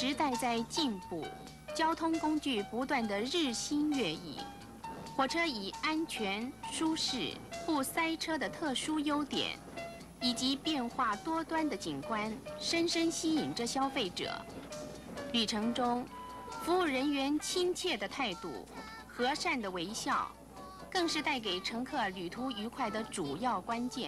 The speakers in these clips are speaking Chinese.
时代在进步，交通工具不断的日新月异，火车以安全、舒适、不塞车的特殊优点，以及变化多端的景观，深深吸引着消费者。旅程中，服务人员亲切的态度、和善的微笑，更是带给乘客旅途愉快的主要关键。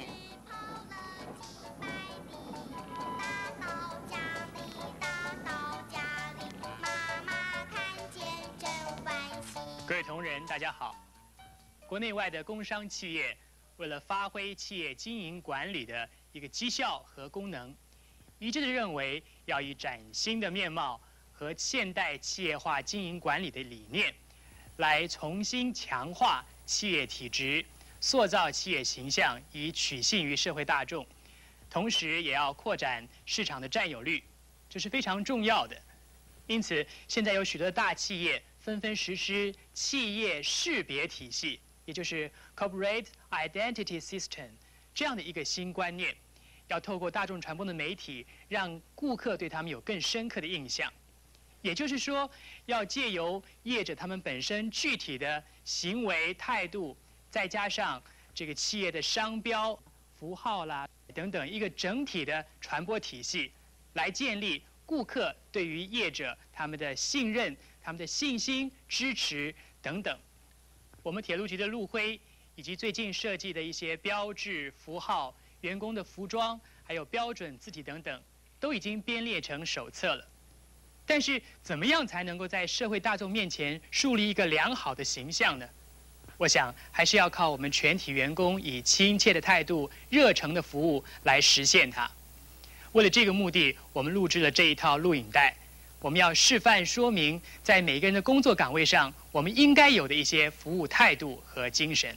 各位同仁，大家好。国内外的工商企业为了发挥企业经营管理的一个绩效和功能，一致的认为要以崭新的面貌和现代企业化经营管理的理念，来重新强化企业体质，塑造企业形象，以取信于社会大众。同时，也要扩展市场的占有率，这是非常重要的。因此，现在有许多大企业纷纷实施企业识别体系，也就是 Corporate Identity System 这样的一个新观念，要透过大众传播的媒体，让顾客对他们有更深刻的印象。也就是说，要借由业者他们本身具体的行为态度，再加上这个企业的商标、符号啦等等一个整体的传播体系，来建立顾客对于业者他们的信任、他们的信心、支持等等。我们铁路局的路徽，以及最近设计的一些标志、符号、员工的服装，还有标准字体等等，都已经编列成手册了。但是，怎么样才能够在社会大众面前树立一个良好的形象呢？我想，还是要靠我们全体员工以亲切的态度、热诚的服务来实现它。为了这个目的，我们录制了这一套录影带。我们要示范说明，在每个人的工作岗位上，我们应该有的一些服务态度和精神。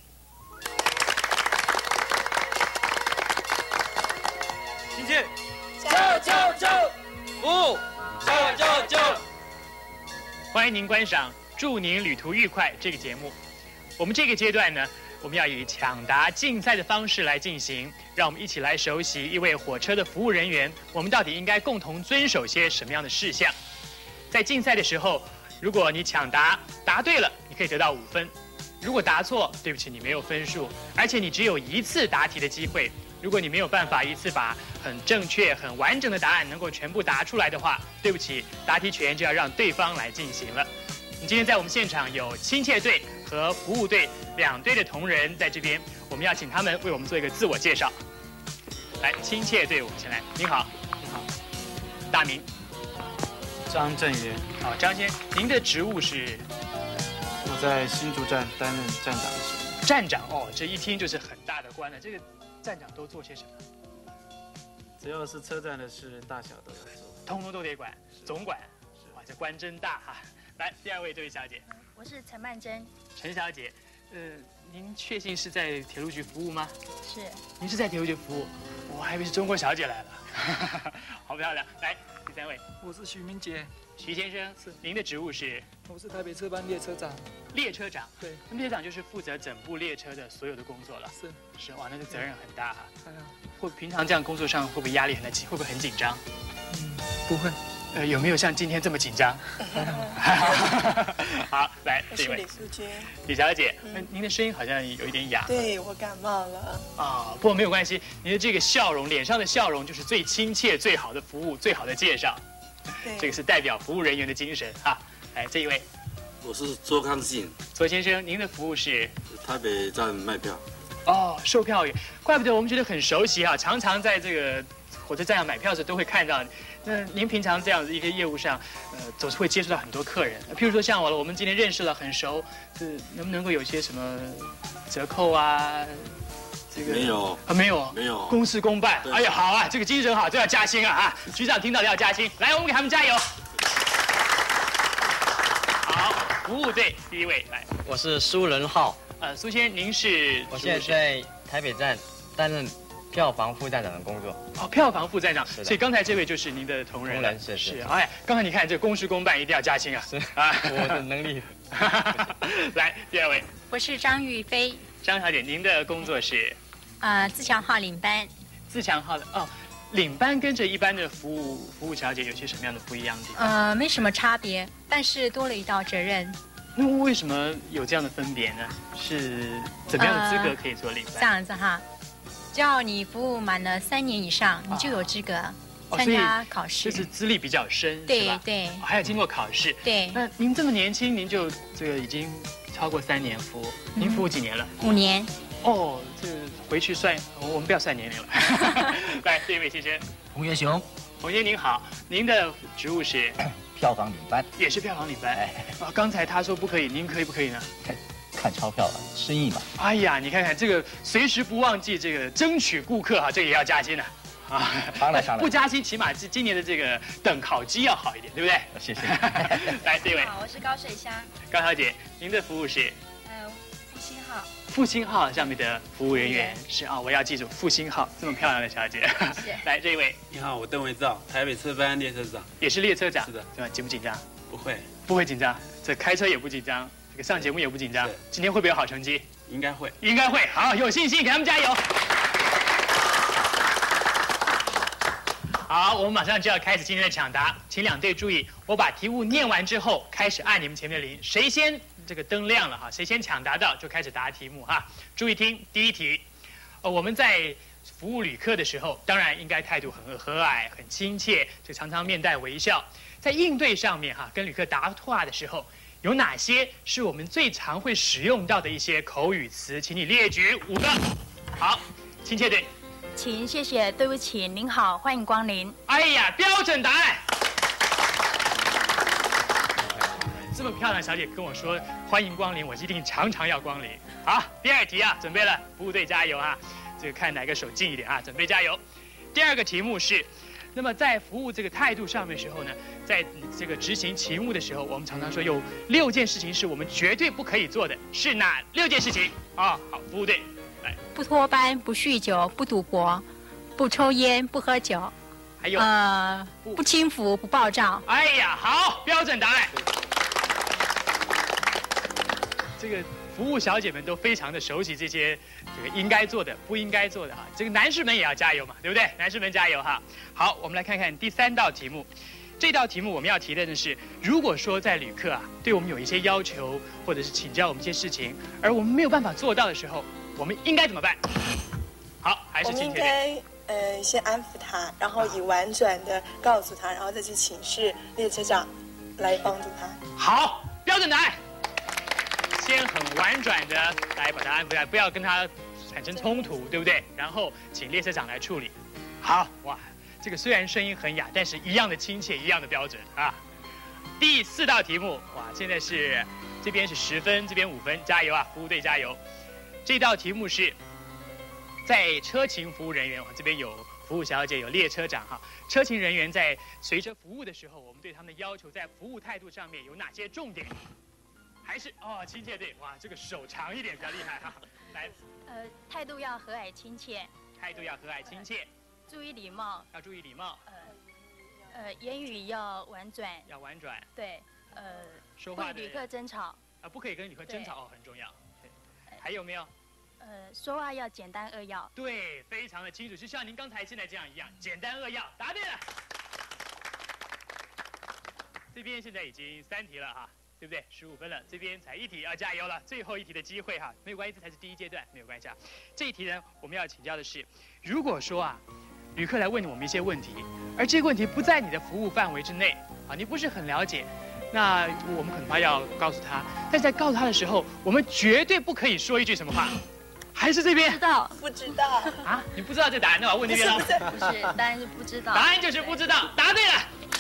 亲切，就，服务，就。 欢迎您观赏《祝您旅途愉快》这个节目。我们这个阶段呢，我们要以抢答竞赛的方式来进行，让我们一起来熟悉一位火车的服务人员，我们到底应该共同遵守些什么样的事项。在竞赛的时候，如果你抢答对了，你可以得到5分；如果答错，对不起，你没有分数，而且你只有1次答题的机会。如果你没有办法一次把很正确、很完整的答案能够全部答出来的话，对不起，答题权就要让对方来进行了。今天在我们现场有亲切队和服务队2队的同仁在这边，我们要请他们为我们做一个自我介绍。来，亲切队，我们先来。您好， 你好， 大名？ 张振元。 好，张先生，您的职务是？ 我在新竹站担任站长的时候。 站长哦，这一听就是很大的官了。这个站长都做些什么？ 只要是车站的事，大小都要做， 通通都得管，总管。哇，这官真大哈！来，第2位这位小姐。 我是陈曼珍。陈小姐，您确信是在铁路局服务吗？ 是。 您是在铁路局服务，我还以为是中国小姐来了，好漂亮。来，第3位。 我是徐明杰。 徐先生，是您的职务是？ 我是台北车班列车长。 列车长？ 对。 那么列车长就是负责整部列车的所有的工作了。是，哇，那个责任很大哈。会平常这样工作上会不会压力很大？会不会很紧张？ 不会。 有没有像今天这么紧张？好，来， 我是李淑君。 李小姐，您的声音好像有一点哑。 对，我感冒了。 啊，不过没有关系，您的这个笑容，脸上的笑容就是最亲切、最好的服务、最好的介绍。 对， 这个是代表服务人员的精神哈。来，这一位， 我是周康信。 周先生，您的服务是？ 台北站卖票。 哦，售票员，怪不得我们觉得很熟悉啊，常常在这个火车站上买票的时候都会看到。那您平常这样子一个业务上，总是会接触到很多客人，譬如说像我们今天认识了很熟，能不能够有些什么折扣啊？这个没有啊，没有，公事公办。哎呀，好啊，这个精神好，这要加薪啊！局长听到的要加薪，来，我们给他们加油。好，服务队第1位来， 我是苏仁浩。 苏先生，您是？ 我现在在台北站担任票房副站长的工作。 哦，票房副站长，所以刚才这位就是您的同仁了。 是。 哎，刚才你看这公事公办，一定要加薪啊！ 是啊，我的能力。 来，第2位， 我是张玉飞。 张小姐，您的工作是？ 自强号领班。 自强号的哦， 领班跟着一般的服务小姐有些什么样的不一样的地方？ 没什么差别，但是多了一道责任。 那为什么有这样的分别呢？是怎么样的资格可以做领班？ 这样子哈，只要你服务满了3年以上，你就有资格参加考试。 就是资历比较深， 对对， 还要经过考试。 对。 那您这么年轻，您就这个已经超过3年服务，您服务几年了 ？5年。 哦，这回去算，我们不要算年龄了。来，这位先生， 洪元雄， 洪先生您好，您的职务是票房领班， 也是票房领班。啊，刚才他说不可以，您可以不可以呢？ 看钞票了，生意嘛。 哎呀，你看看这个，随时不忘记这个争取顾客哈，这个也要加薪呢。啊， 当然， 不加薪，起码今年的这个等烤鸡要好一点，对不对？ 谢谢。 来，这位， 好，我是高水香。 高小姐，您的服务是？ 复兴号。 复兴号上面的服务人员是啊，我要记住复兴号这么漂亮的小姐。 谢谢。 来，这一位， 你好，我邓维照，台北车班列车长， 也是列车长， 是的， 对吧？紧不紧张？ 不会， 不会紧张。这开车也不紧张，这个上节目也不紧张。今天会不会有好成绩？ 应该会， 应该会。好，有信心，给他们加油。好，我们马上就要开始今天的抢答，请2队注意，我把题目念完之后，开始按你们前面的铃，谁先这个灯亮了哈，谁先抢答到就开始答题目哈。注意听，第一题，我们在服务旅客的时候，当然应该态度很和蔼、很亲切，就常常面带微笑。在应对上面哈，跟旅客答话的时候，有哪些是我们最常会使用到的一些口语词？请你列举5个。好，亲切队。 请，谢谢，对不起，您好，欢迎光临。 哎呀，标准答案。这么漂亮的小姐跟我说欢迎光临，我一定常常要光临。好，第2题啊，准备了，服务队加油啊！这个看哪个手近一点啊，准备加油。第2个题目是，那么在服务这个态度上面的时候呢，在这个执行勤务的时候，我们常常说有6件事情是我们绝对不可以做的，是哪6件事情啊？好，服务队。 不脱班，不酗酒，不赌博，不抽烟，不喝酒， 还有不轻浮，不暴躁。 哎呀，好，标准答案。这个服务小姐们都非常的熟悉这些这个应该做的、不应该做的哈。这个男士们也要加油嘛，对不对？男士们加油哈。好，我们来看看第3道题目。这道题目我们要提的是，如果说在旅客啊对我们有一些要求，或者是请教我们一些事情，而我们没有办法做到的时候，我们应该怎么办？好，还是亲切点。 我们应该先安抚他，然后以婉转的告诉他，然后再去请示列车长来帮助他。 好，标准答案。先很婉转的来把他安抚下来，不要跟他产生冲突，对不对？然后请列车长来处理。好，哇，这个虽然声音很哑，但是一样的亲切，一样的标准啊。第4道题目，哇，现在是这边是10分，这边5分，加油啊，服务队加油。这道题目是在车勤服务人员，这边有服务小姐，有列车长哈。车勤人员在随车服务的时候，我们对他们的要求在服务态度上面有哪些重点？还是亲切队，哇，这个手长一点比较厉害哈。来， 态度要和蔼亲切。 态度要和蔼亲切。 注意礼貌。 要注意礼貌。 言语要婉转。 要婉转。 对， 说话不与旅客争吵。 不可以跟旅客争吵很重要。还有没有？ 说话要简单扼要。 对，非常的清楚，就像您刚才现在这样一样，简单扼要，答对了。这边现在已经3题了哈。对不对？15分了，这边才1题，要加油了，最后1题的机会哈，没有关系，这才是第1阶段，没有关系啊。这一题呢，我们要请教的是，如果说啊，旅客来问我们一些问题，而这个问题不在你的服务范围之内啊，你不是很了解，那我们恐怕要告诉他，但是在告诉他的时候，我们绝对不可以说一句什么话，还是这边？ 不知道啊？你不知道这个答案，那我问那边了。 不是，答案是不知道。 答案就是不知道，答对了。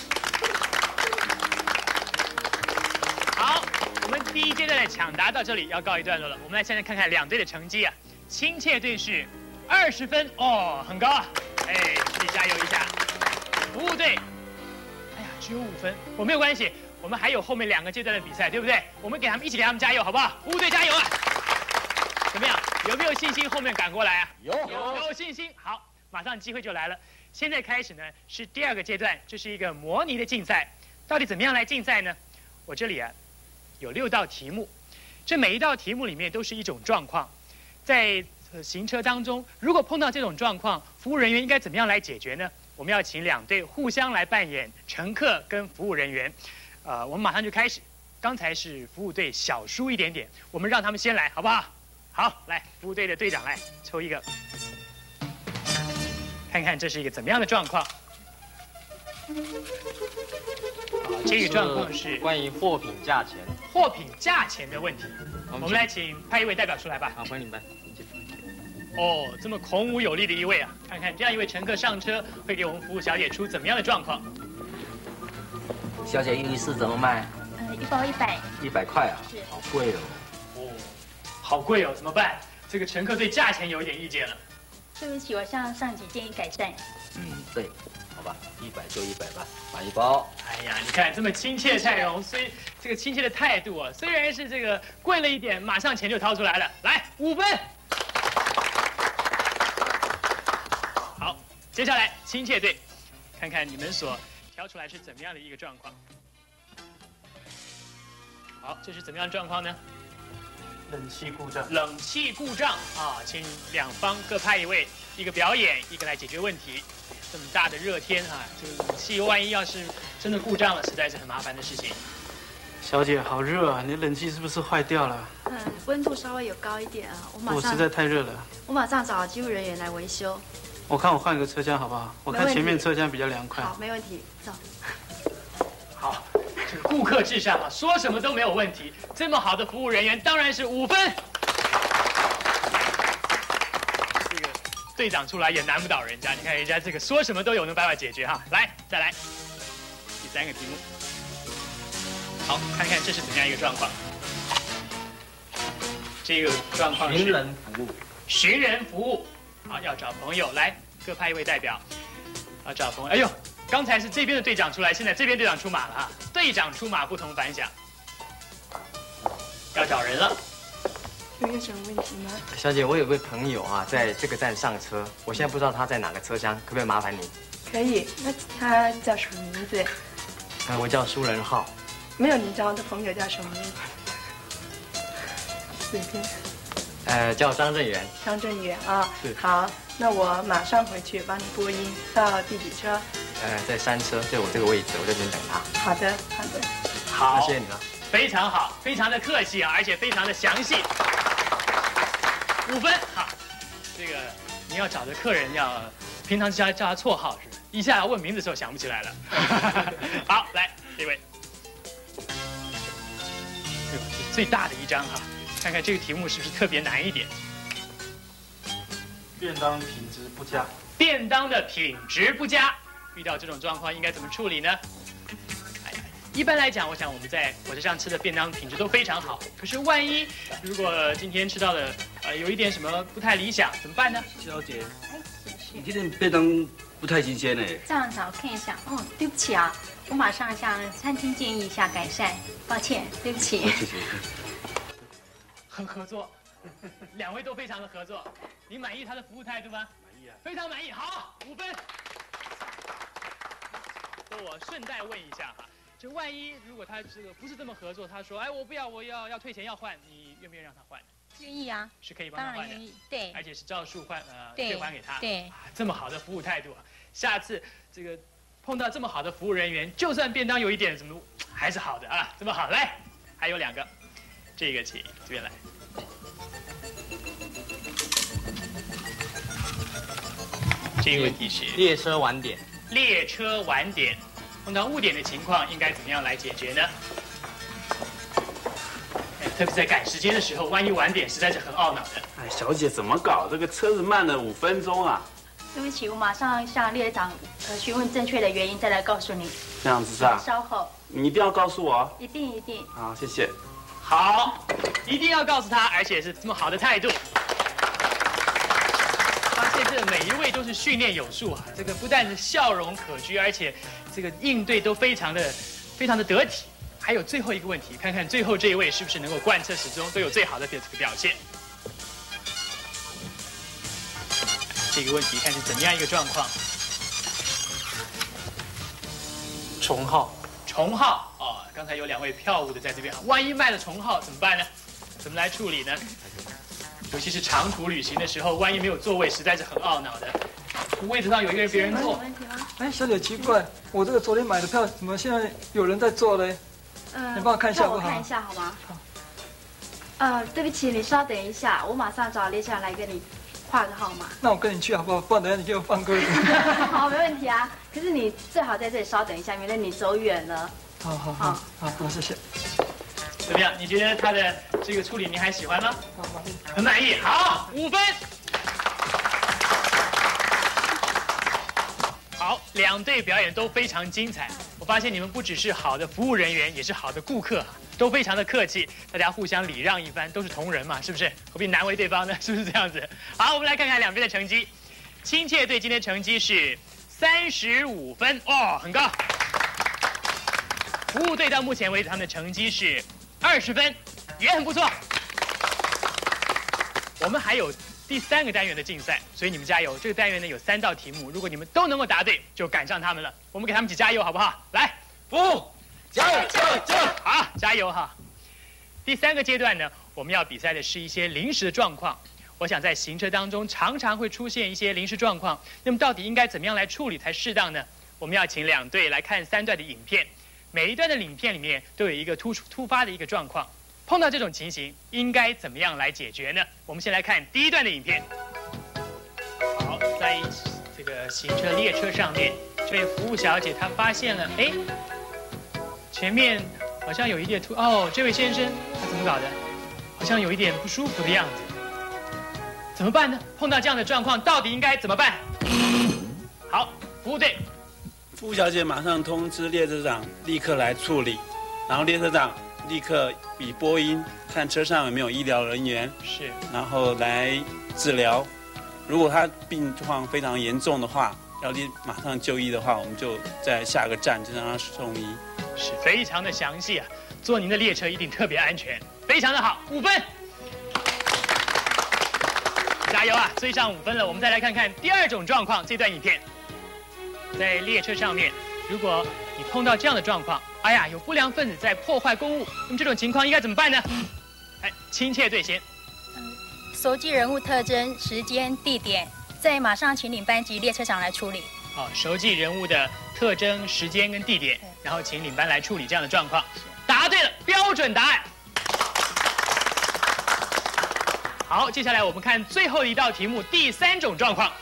好，我们第1阶段的抢答到这里要告一段落了。我们来现在看看2队的成绩啊。亲切队是20分哦，很高啊。哎，自己加油一下。服务队，哎呀，只有5分，我没有关系，我们还有后面2个阶段的比赛，对不对？我们一起给他们加油，好不好？服务队加油啊！怎么样？有没有信心后面赶过来啊？有信心。好，马上机会就来了。现在开始呢是第2个阶段，这是一个模拟的竞赛。到底怎么样来竞赛呢？我这里啊有6道题目，这每一道题目里面都是一种状况。在行车当中，如果碰到这种状况，服务人员应该怎么样来解决呢？我们要请2队互相来扮演乘客跟服务人员。我们马上就开始。刚才是服务队小输一点点，我们让他们先来，好不好？好，来，服务队的队长来抽一个，看看这是一个怎么样的状况。这个状况是关于货品价钱。 货品价钱的问题。我们来请派一位代表出来吧。 好，欢迎你们。 哦，这么孔武有力的一位啊！看看这样一位乘客上车，会给我们服务小姐出怎么样的状况？ 小姐，意式怎么卖 1包100。 100块啊？ 是。 好贵哦。 哦，好贵哦，怎么办？这个乘客对价钱有一点意见了。 对不起，我向上级建议改善。 对，好吧，100就100吧，买1包。 哎呀，你看这么亲切态容，虽这个亲切的态度啊，虽然是这个贵了一点，马上钱就掏出来了，来5分。好，接下来亲切队，看看你们所挑出来是怎么样的一个状况。好，这是怎么样的状况呢？ 冷气故障。 冷气故障啊，请2方各派一位，一个表演，一个来解决问题。这么大的热天啊，这个冷气万一要是真的故障了，实在是很麻烦的事情。 小姐，好热啊！你冷气是不是坏掉了？ 温度稍微有高一点啊， 我实在太热了。 我马上找机务人员来维修。 我看我换个车厢好不好？我看前面车厢比较凉快。 好，没问题，走。 好，这个顾客至上啊，说什么都没有问题。这么好的服务人员，当然是5分。这个队长出来也难不倒人家，你看人家这个说什么都有办法解决哈。来，再来第3个题目。好，看看这是怎么样一个状况。这个状况是寻人服务。 寻人服务，好，要找朋友来，各派一位代表，要找朋友。哎呦，刚才是这边的队长出来，现在这边队长出马了哈。队长出马不同凡响，要找人了。 有什么问题吗？ 小姐，我有位朋友啊，在这个站上车，我现在不知道他在哪个车厢，可不可以麻烦你？ 可以，那他叫什么名字？ 我叫苏仁浩。 没有你找的朋友叫什么名字？随便。 叫张正元。 张正元啊， 是。 好，那我马上回去帮你播音。到第几车？ 在3车，就我这个位置，我在这边等他。 好的，好的。 好， 谢谢你了。 非常好，非常的客气啊，而且非常的详细。5分，好，这个你要找的客人要平常叫他绰号是吧？一下要问名字的时候想不起来了。好，来这位，这最大的一张哈，看看这个题目是不是特别难一点？ 便当品质不佳。 便当的品质不佳，遇到这种状况应该怎么处理呢？一般来讲，我想我们在火车上吃的便当品质都非常好。可是万一如果今天吃到的有一点什么不太理想，怎么办呢？ 小姐，你今天便当不太新鲜哎。 这样子，我看一下。哦，对不起啊，我马上向餐厅建议一下改善。抱歉，对不起。 谢谢。 很合作，2位都非常的合作。你满意他的服务态度吗？满意啊，非常满意。好，5分。那我顺带问一下哈。这万一如果他这个不是这么合作，他说，哎，我不要，我要退钱要换，你愿不愿意让他换？ 愿意啊， 是可以帮他换的， 对， 而且是照数换，退还给他。 对， 这么好的服务态度啊，下次这个碰到这么好的服务人员，就算便当有一点什么，还是好的啊，这么好。来，还有2个，这个请这边来。这个问题是列车晚点。 列车晚点。碰到误点的情况，应该怎么样来解决呢？特别在赶时间的时候，万一晚点，实在是很懊恼的。 哎，小姐怎么搞？这个车子慢了5分钟啊！ 对不起，我马上向列长询问正确的原因，再来告诉你。 这样子是吧？ 稍后。 你一定要告诉我。 一定一定。 好，谢谢。 好，一定要告诉他，而且是这么好的态度。发现这每一位都是训练有素啊！这个不但是笑容可掬，而且这个应对都非常的得体。还有最后一个问题，看看最后这一位是不是能够贯彻始终，都有最好的表现。这个问题看是怎么样一个状况？ 重号。 重号哦，刚才有2位票务的在这边，万一卖了重号怎么办呢？怎么来处理呢？ 尤其是长途旅行的时候，万一没有座位，实在是很懊恼的。位置上有一个人别人坐。 哎，小姐奇怪，我这个昨天买的票，怎么现在有人在坐嘞？你帮我看一下好不好？ 让我看一下好吗？对不起，你稍等一下，我马上找列车长来跟你画个号码。 那我跟你去好不好？不然等下你给我放鸽子。 好，没问题啊。可是你最好在这里稍等一下，免得你走远了。 好，谢谢。 怎么样？你觉得他的这个处理您还喜欢吗？很满意。好，5分。好，2队表演都非常精彩。我发现你们不只是好的服务人员，也是好的顾客，都非常的客气，大家互相礼让一番，都是同仁嘛，是不是？何必难为对方呢？是不是这样子？好，我们来看看两边的成绩。亲切队今天成绩是35分，哦，很高。服务队到目前为止他们的成绩是20分，也很不错。我们还有第3个单元的竞赛，所以你们加油。这个单元呢有3道题目，如果你们都能够答对，就赶上他们了。我们给他们一起加油，好不好？来，服务，加油，加油，加油！好，加油哈！第3个阶段呢，我们要比赛的是一些临时的状况。我想在行车当中常常会出现一些临时状况，那么到底应该怎么样来处理才适当呢？我们要请2队来看3段的影片，每一段的影片里面都有一个突发的一个状况。碰到这种情形，应该怎么样来解决呢？我们先来看第1段的影片。好，在这个行车列车上面，这位服务小姐她发现了，哎，前面好像有一点这位先生他怎么搞的？好像有一点不舒服的样子。怎么办呢？碰到这样的状况，到底应该怎么办？好，服务队， 服务小姐马上通知列车长，立刻来处理，然后列车长立刻以播音看车上有没有医疗人员， 是， 然后来治疗。如果他病况非常严重的话，要马上就医的话，我们就在下个站就让他送医。 是非常的详细啊，坐您的列车一定特别安全，非常的好，5分。加油啊，追上5分了。我们再来看看第2种状况，这段影片，在列车上面，如果你碰到这样的状况，哎呀，有不良分子在破坏公物，那么这种情况应该怎么办呢？哎，亲切队先。 熟记人物特征、时间、地点，再马上请领班及列车长来处理。 好，熟记人物的特征、时间跟地点，然后请领班来处理这样的状况。答对了，标准答案。好，接下来我们看最后一道题目，第3种状况。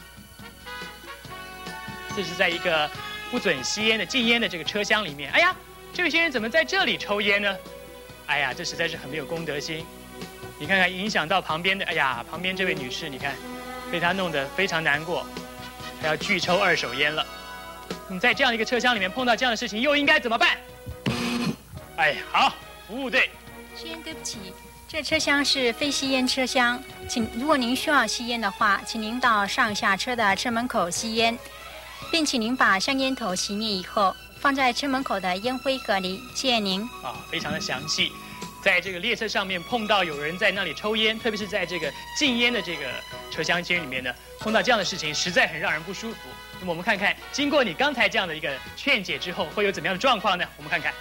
这是在一个不准吸烟的禁烟的这个车厢里面。哎呀，这位先生怎么在这里抽烟呢？哎呀，这实在是很没有公德心。你看看，影响到旁边的，哎呀，旁边这位女士，你看，被他弄得非常难过，还要拒抽2手烟了。你在这样一个车厢里面碰到这样的事情，又应该怎么办？哎，好，服务队。 先对不起。这车厢是非吸烟车厢，如果您需要吸烟的话，请您到上下车的车门口吸烟，并请您把香烟头熄灭以后，放在车门口的烟灰盒里。谢谢您。 非常的详细。在这个列车上面碰到有人在那里抽烟，特别是在这个禁烟的这个车厢间里面呢，碰到这样的事情，实在很让人不舒服。那么我们看看，经过你刚才这样的一个劝解之后，会有怎么样的状况呢？我们看看。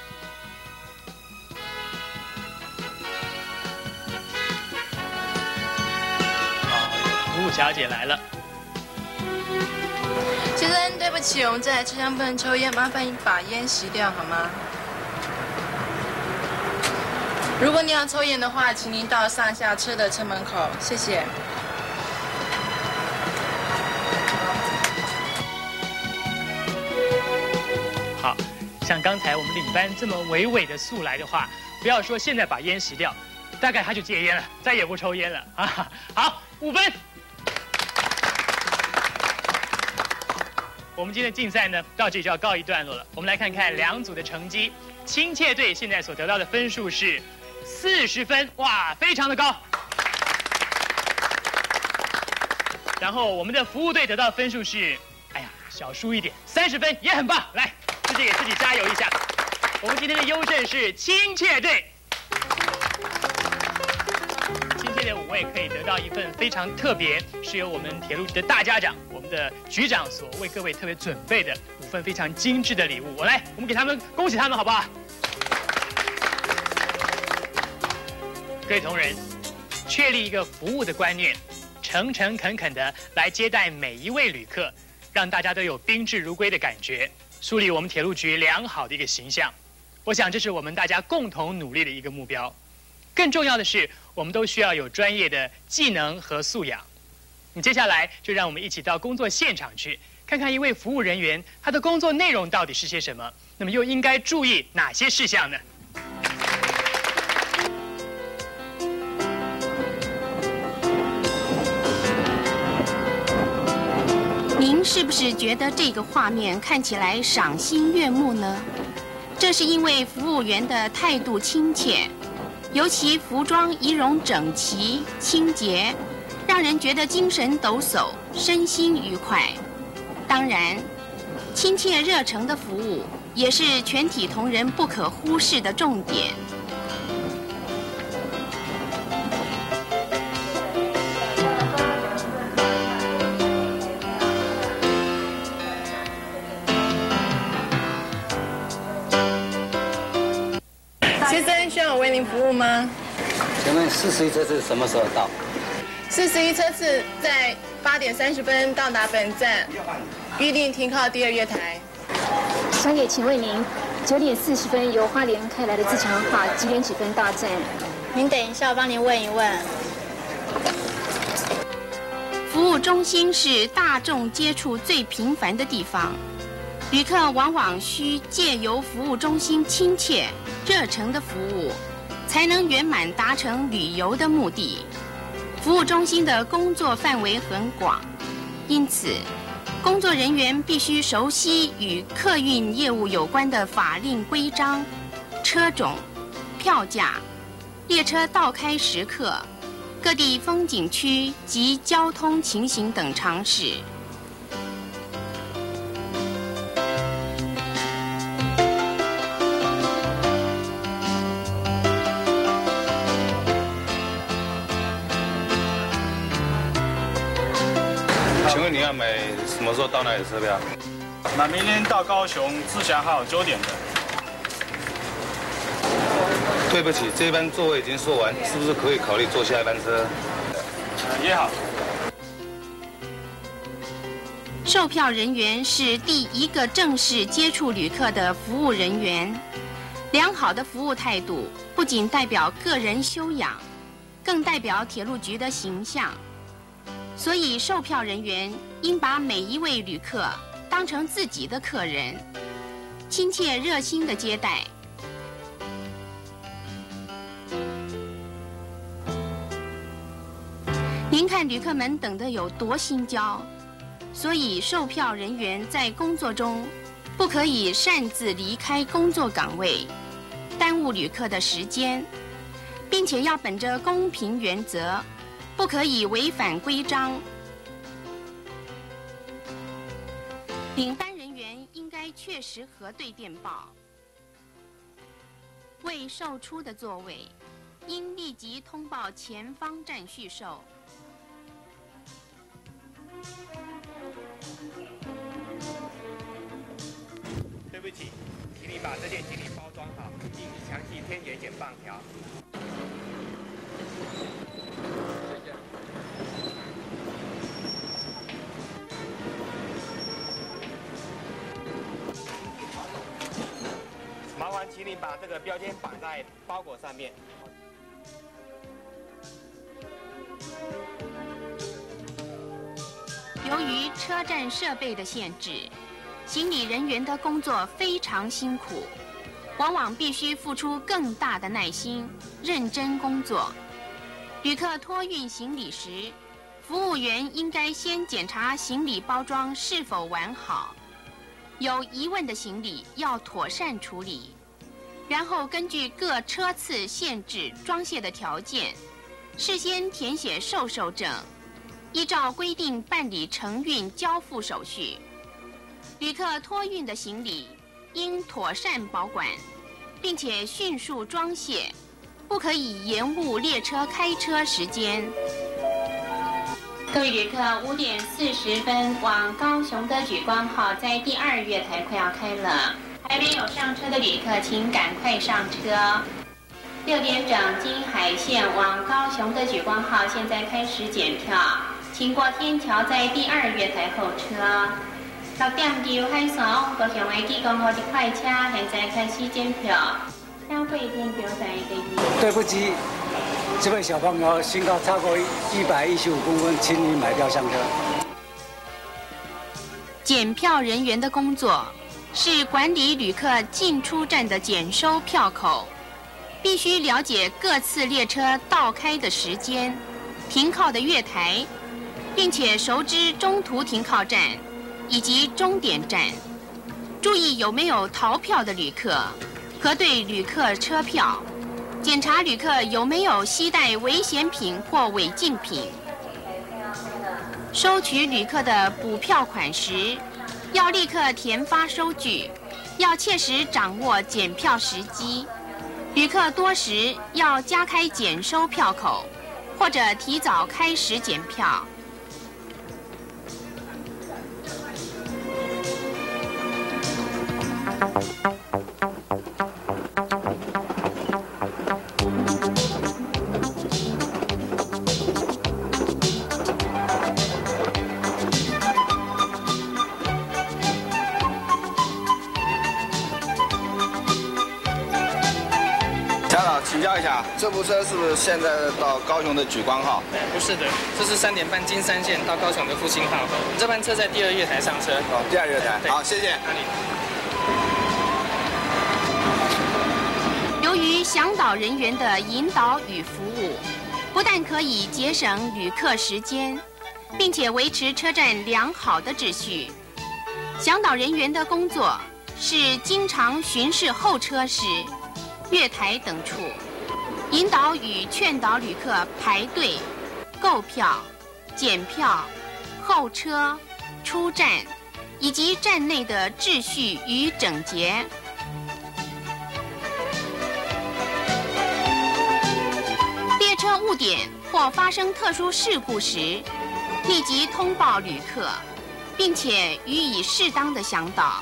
服务小姐来了。 先生，对不起，我们这台车厢不能抽烟，麻烦你把烟熄掉好吗？如果你要抽烟的话，请您到上下车的车门口，谢谢。 好，像刚才我们领班这么娓娓的速来的话，不要说现在把烟熄掉，大概他就戒烟了，再也不抽烟了啊！好，5分。我们今天的竞赛呢，到这里就要告一段落了。我们来看看2组的成绩。亲切队现在所得到的分数是40分，哇，非常的高。然后我们的服务队得到的分数是，哎呀，小输一点，30分，也很棒。来，自己给自己加油一下。我们今天的优胜是亲切队。亲切的5位可以得到一份非常特别，是由我们铁路局的大家长，我们的局长所为各位特别准备的5份非常精致的礼物。我们给他们恭喜他们，好不好？各位同仁， 确立一个服务的观念，诚诚恳恳地来接待每一位旅客，让大家都有宾至如归的感觉，树立我们铁路局良好的一个形象。我想这是我们大家共同努力的一个目标。更重要的是，我们都需要有专业的技能和素养。接下来就让我们一起到工作现场去，看看一位服务人员他的工作内容到底是些什么，那么又应该注意哪些事项呢？ 您是不是觉得这个画面看起来赏心悦目呢？这是因为服务员的态度亲切，尤其服装仪容整齐、清洁，让人觉得精神抖擞，身心愉快。当然，亲切热诚的服务也是全体同仁不可忽视的重点。 先生，需要我为您服务吗？ 请问41车次什么时候到 ？41车次在8点30分到达本站，预定停靠第2月台。 小姐，请问您9点40分由花莲开来的自强号几点几分到站？ 您等一下，我帮您问一问。 服务中心是大众接触最频繁的地方，旅客往往需借由服务中心亲切、热诚的服务，才能圆满达成旅游的目的。服务中心的工作范围很广，因此，工作人员必须熟悉与客运业务有关的法令规章、车种、票价、列车到开时刻、各地风景区及交通情形等常识。 请问你要买什么时候到哪里的车票？ 买明天到高雄自强号9点的。 对不起，这班座位已经说完，是不是可以考虑坐下一班车？ 也好。 售票人员是第一个正式接触旅客的服务人员，良好的服务态度不仅代表个人修养，更代表铁路局的形象。所以，售票人员应把每一位旅客当成自己的客人，亲切热心的接待。您看旅客们等得有多心焦，所以售票人员在工作中不可以擅自离开工作岗位，耽误旅客的时间，并且要本着公平原则，不可以违反规章。领班人员应该确实核对电报。未售出的座位，应立即通报前方站续售。 对不起，请你把这件行李包装好，并详细填写简棒条。麻烦请你把这个标签绑在包裹上面。 由于车站设备的限制，行李人员的工作非常辛苦，往往必须付出更大的耐心，认真工作。旅客托运行李时，服务员应该先检查行李包装是否完好，有疑问的行李要妥善处理，然后根据各车次限制装卸的条件，事先填写受售证，依照规定办理承运交付手续。旅客托运的行李应妥善保管，并且迅速装卸，不可以延误列车开车时间。各位旅客，5点40分往高雄的莒光号在第2月台快要开了，还没有上车的旅客，请赶快上车。 6点整经海线往高雄的莒光号现在开始检票，经过天桥在第2月台候车。6点9海线往高雄的莒光号的快车现在开始检票，消费天票在第2。 对不起，这位小朋友身高超过115公分，请你买票上车。 检票人员的工作是管理旅客进出站的检收票口。必须了解各次列车到开的时间、停靠的月台，并且熟知中途停靠站以及终点站。注意有没有逃票的旅客，核对旅客车票，检查旅客有没有携带危险品或违禁品。收取旅客的补票款时，要立刻填发收据，要切实掌握检票时机。旅客多时要加开检收票口，或者提早开始检票。 请教一下，这部车是不是现在到高雄的莒光号？ 不是的，这是3点半金山线到高雄的复兴号。这班车在第2月台上车。 哦，第2月台。好，谢谢。 由于向导人员的引导与服务，不但可以节省旅客时间，并且维持车站良好的秩序。向导人员的工作是经常巡视候车室、月台等处，引导与劝导旅客排队、购票、检票、候车、出站，以及站内的秩序与整洁。列车误点或发生特殊事故时，立即通报旅客，并且予以适当的向导。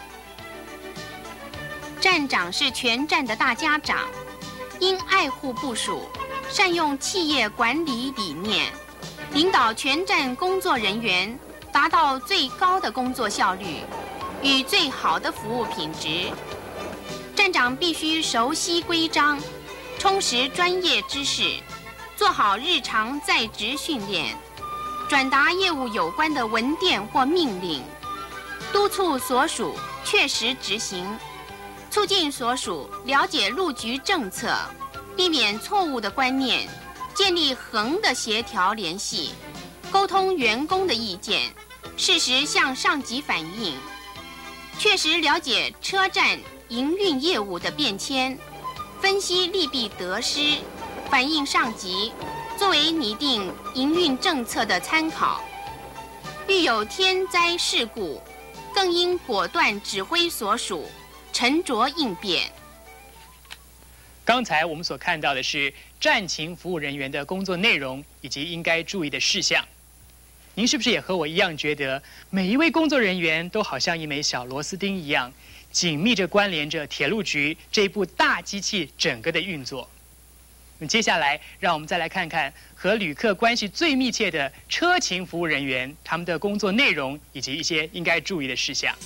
站长是全站的大家长，应爱护部属，善用企业管理理念，领导全站工作人员达到最高的工作效率与最好的服务品质。站长必须熟悉规章，充实专业知识，做好日常在职训练，转达业务有关的文电或命令，督促所属确实执行，促进所属了解路局政策，避免错误的观念，建立横的协调联系，沟通员工的意见，适时向上级反映，确实了解车站营运业务的变迁，分析利弊得失，反映上级，作为拟定营运政策的参考。遇有天灾事故，更应果断指挥所属，沉着应变。 刚才我们所看到的是站勤服务人员的工作内容以及应该注意的事项。您是不是也和我一样觉得，每一位工作人员都好像一枚小螺丝钉一样，紧密着关联着铁路局这部大机器整个的运作？那接下来，让我们再来看看和旅客关系最密切的车勤服务人员，他们的工作内容以及一些应该注意的事项。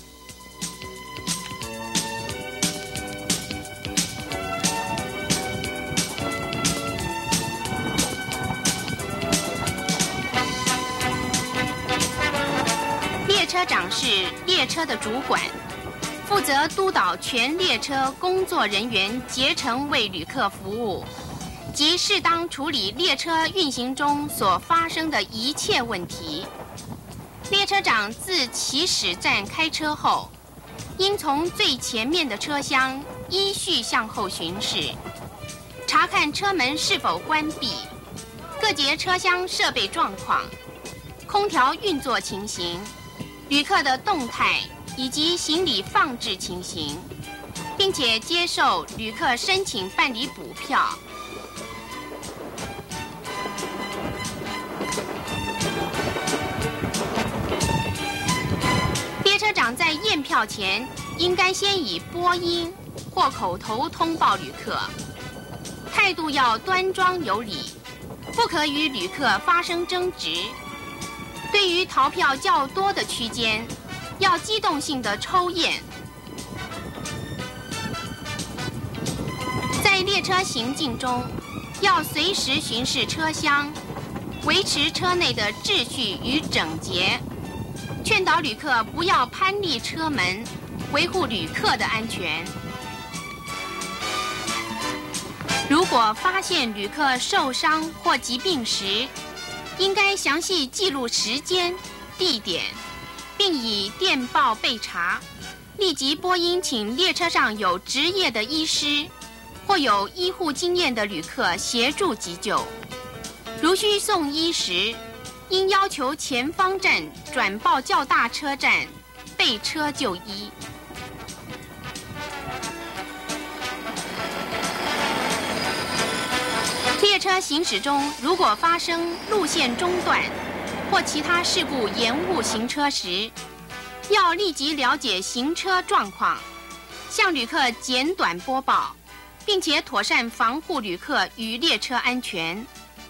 列车长是列车的主管，负责督导全列车工作人员竭诚为旅客服务，及适当处理列车运行中所发生的一切问题。列车长自起始站开车后，应从最前面的车厢依序向后巡视，查看车门是否关闭，各节车厢设备状况，空调运作情形，旅客的动态以及行李放置情形，并且接受旅客申请办理补票。列车长在验票前，应该先以拨音或口头通报旅客， 态度要端庄有礼，不可与旅客发生争执。对于逃票较多的区间，要机动性的抽验。在列车行进中，要随时巡视车厢，维持车内的秩序与整洁。劝导旅客不要攀立车门，维护旅客的安全。如果发现旅客受伤或疾病时，应该详细记录时间、地点，并以电报备查，立即拨音请列车上有职业的医师或有医护经验的旅客协助急救。如需送医时，应要求前方站转报较大车站备车就医。列车行驶中，如果发生路线中断或其他事故延误行车时，要立即了解行车状况，向旅客简短播报，并且妥善防护旅客与列车安全。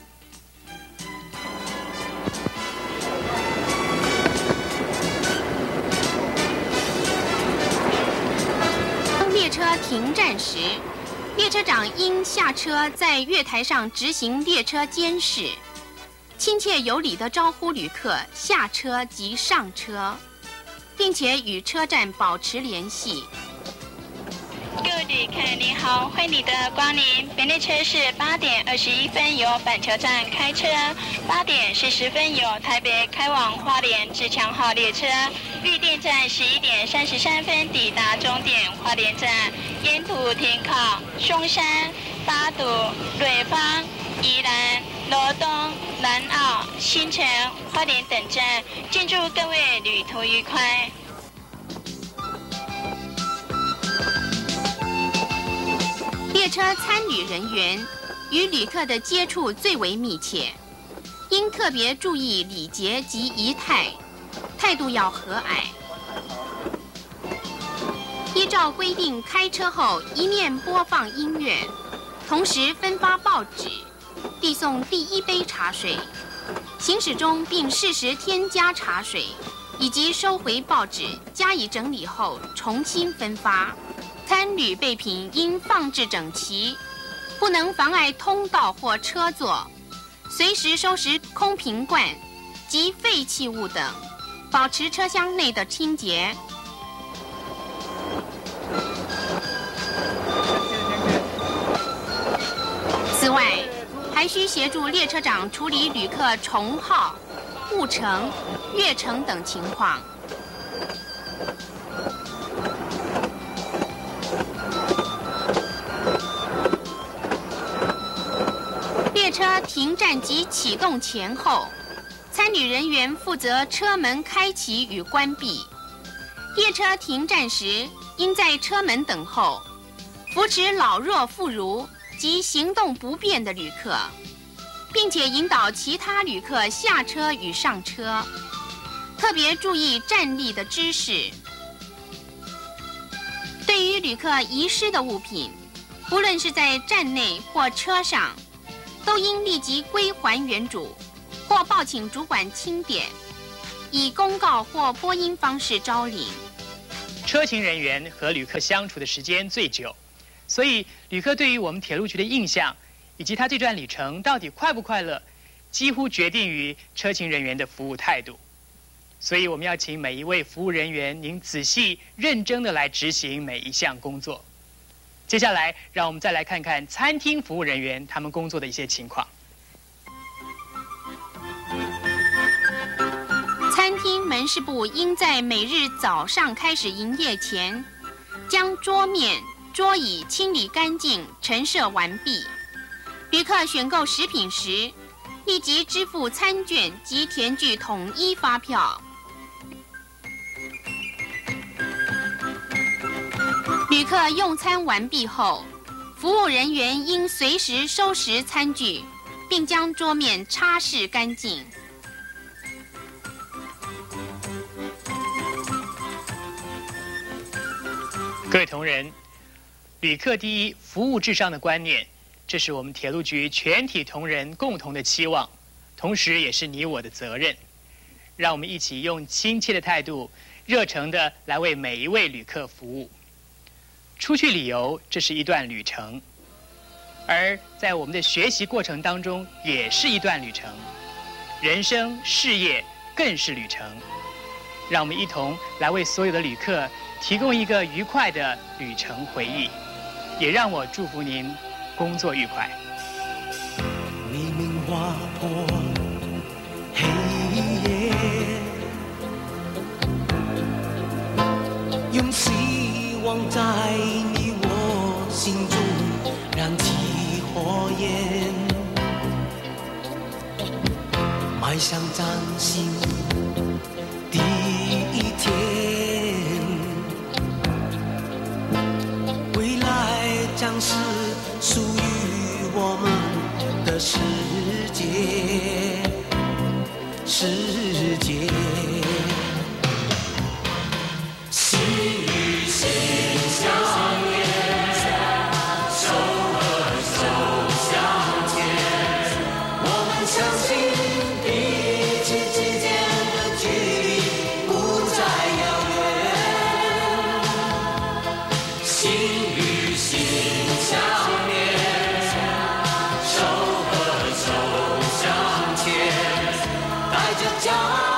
当列车停站时，列车长应下车，在月台上执行列车监视，亲切有礼地招呼旅客下车及上车，并且与车站保持联系。 各位旅客您好，欢迎你的光临。本列车是8点21分由板桥站开车，8点40分由台北开往花莲自强号列车，预定在11点33分抵达终点花莲站，沿途停靠松山、八堵、瑞芳、宜兰、罗东、南澳、新城、花莲等站，敬祝各位旅途愉快。 列车参旅人员与旅客的接触最为密切，应特别注意礼节及仪态，态度要和蔼。依照规定，开车后一面播放音乐，同时分发报纸，递送第一杯茶水。行驶中并适时添加茶水，以及收回报纸，加以整理后重新分发。参旅备品应放置整齐，不能妨碍通道或车座。随时收拾空瓶罐及废弃物等，保持车厢内的清洁。此外，还需协助列车长处理旅客重号、误乘、越乘等情况。列车停站及启动前后，参旅人员负责车门开启与关闭。列车停站时，应在车门等候，扶持老弱妇孺及行动不便的旅客，并且引导其他旅客下车与上车，特别注意站立的姿势。对于旅客遗失的物品，无论是在站内或车上，都应立即归还原主，或报请主管清点，以公告或拨音方式招领。 车勤人员和旅客相处的时间最久，所以旅客对于我们铁路局的印象，以及他这段旅程到底快不快乐，几乎决定于车勤人员的服务态度。所以我们要请每一位服务人员，您仔细认真的来执行每一项工作。接下来，让我们再来看看餐厅服务人员他们工作的一些情况。 餐厅门市部应在每日早上开始营业前，将桌面、桌椅清理干净、陈设完毕。旅客选购食品时，立即支付餐券及填具统一发票。旅客用餐完毕后，服务人员应随时收拾餐具，并将桌面擦拭干净。 各位同仁，旅客第一，服务至上的观念， 这是我们铁路局全体同仁共同的期望，同时也是你我的责任。让我们一起用亲切的态度、热诚的来为每一位旅客服务。出去旅游，这是一段旅程，而在我们的学习过程当中，也是一段旅程。人生、事业更是旅程。让我们一同来为所有的旅客提供一个愉快的旅程回忆，也让我祝福您工作愉快。 黎明划破黑夜，用希望在你我心中燃起火焰，迈向崭新第一天，未来将是属于我们的世界，世界。心与心相连，手和手相牵，我们相信彼此之间的距离不再遥远。心与心相连，手和手相牵，带着骄傲。